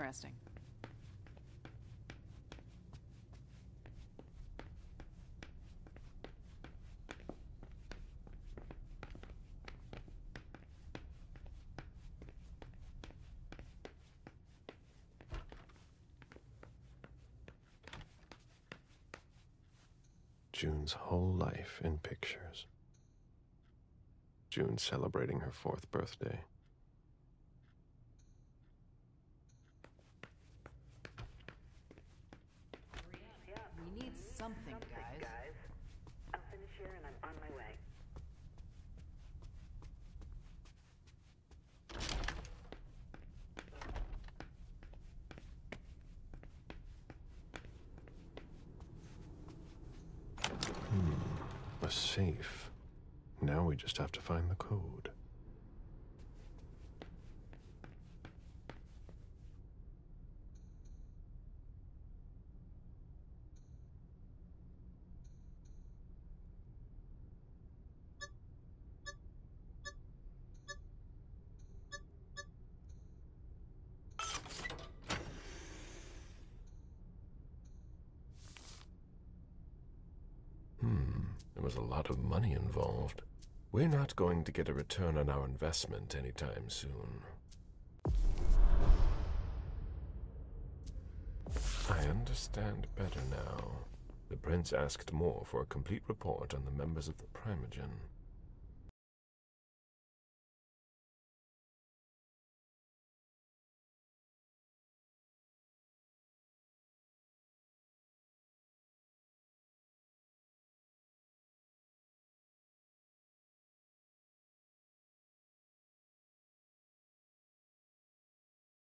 interesting. June's whole life in pictures. June celebrating her 4th birthday. We need something, guys. I'll finish here and I'm on my way. A safe. Now we just have to find the code. There was a lot of money involved. We're not going to get a return on our investment anytime soon. I understand better now. The prince asked more for a complete report on the members of the Primogen.